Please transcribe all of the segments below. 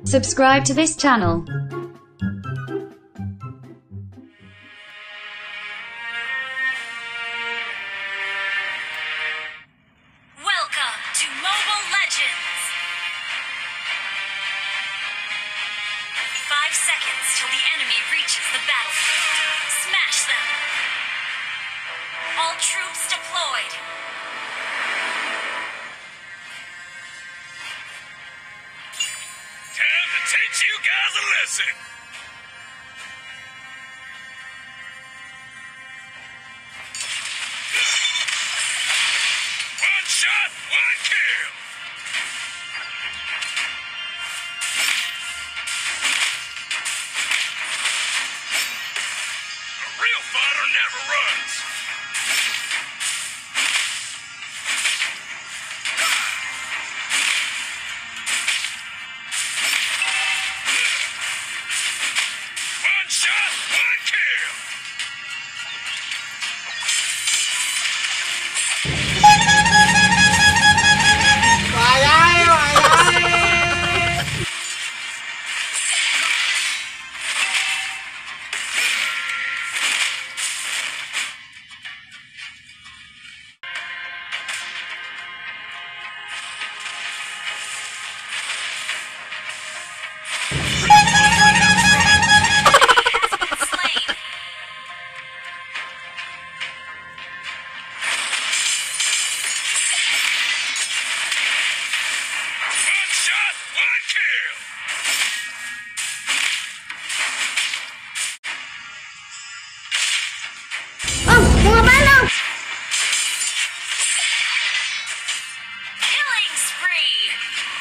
Subscribe to this channel. Welcome to Mobile Legends! 5 seconds till the enemy reaches the battlefield. Smash them! All troops deployed! Time to teach you guys a lesson! One shot, one kill! A real fighter never runs! One shot, one kill! Slain! One shot, one kill! Killing spree!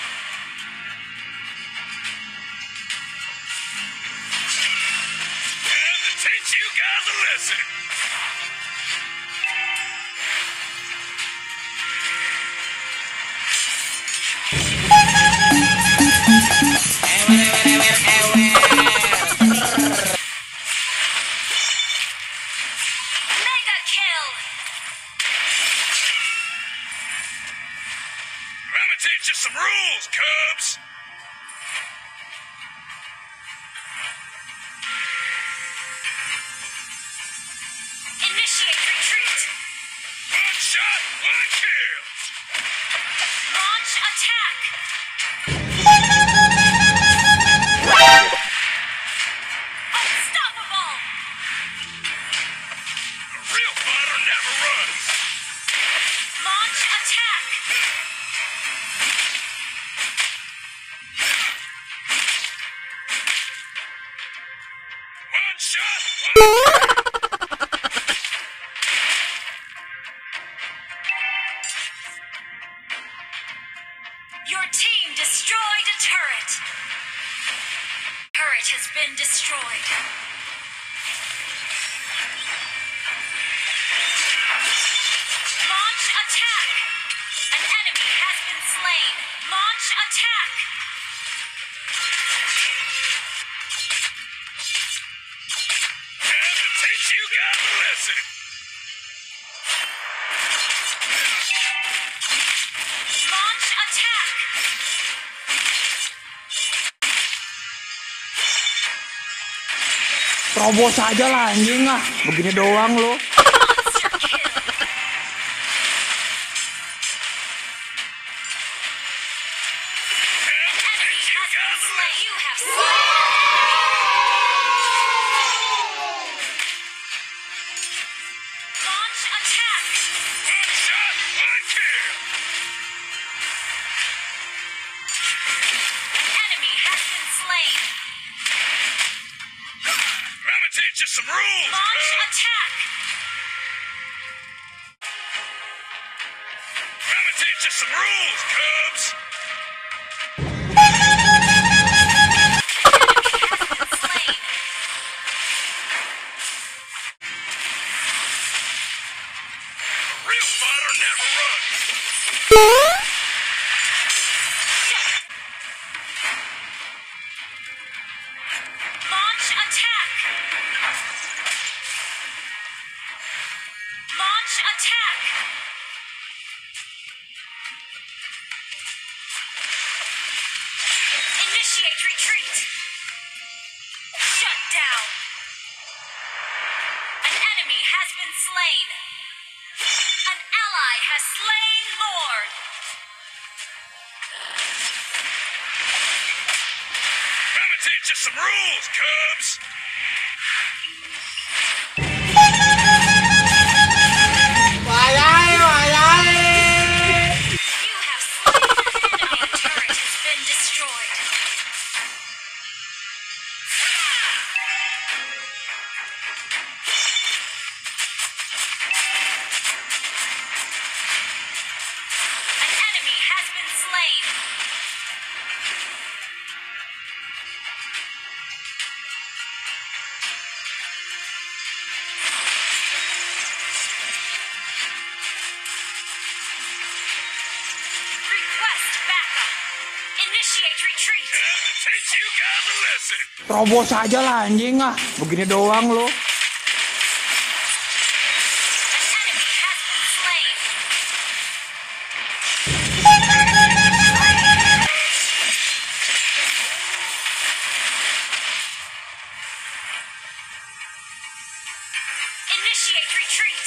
Time to teach you guys a lesson! Mega kill! I'ma teach you some rules, Cubs! Initiate retreat! One shot, one kill! Launch attack! Unstoppable! A real fighter never runs! Launch attack! One shot, one Your team destroyed a turret! Turret has been destroyed. Launch attack! An enemy has been slain. Launch attack! time to teach you guys a lesson! Launch attack! Terobos aja lah anjing lah. Begini doang lo. Monster kill! Time to teach you guys a lesson! You have slain! Launch attack! One shot, one kill! An enemy has been slain. I'ma teach you some rules, Launch Cubs! attack! I'ma teach you some rules, Cubs! Slain. A real fighter never runs! Launch attack! Launch attack! Initiate retreat. Shut down. An enemy has been slain. An ally has slain Lord. Let me teach you some rules, Cubs. You have slain an enemy. Turret has been destroyed. An enemy has been slain. Request backup. Initiate retreat. Time to teach you guys a lesson. Terobos aja lah anjing ah. Begini doang lo. An enemy has been slain. Initiate retreat.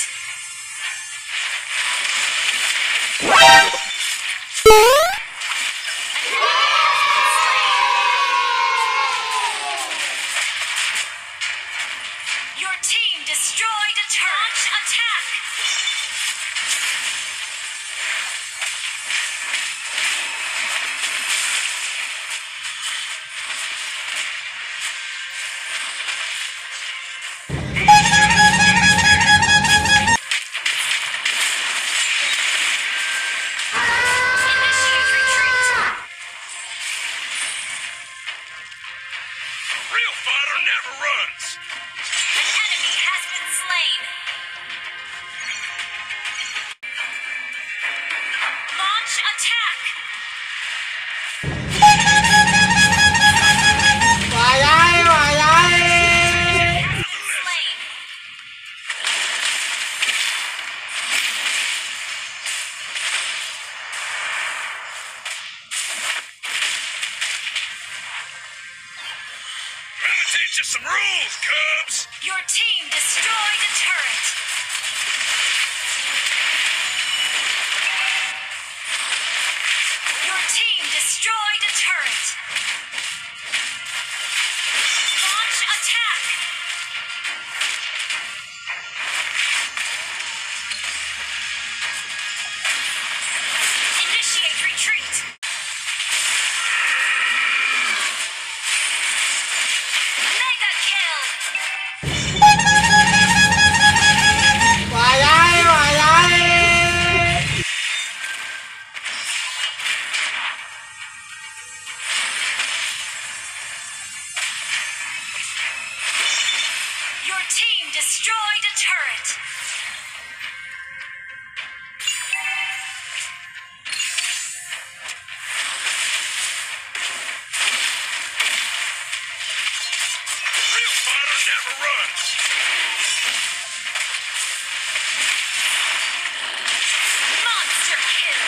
Your team destroyed a turret. Launch attack. Initiate retreat. Real fighter never runs. An enemy has been slain. Launch attack. Has been slain. Let me teach you some rules, Cubs. Your team destroyed a turret. Your team destroyed a turret. Launch attack. Initiate retreat. Mega kill. Your team destroyed a turret. Real fighter never runs. Monster kill.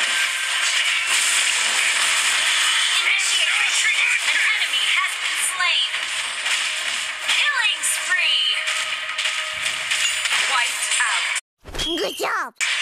Initiate retreat. An enemy has been slain. Killing spree. Wiped out. Good job.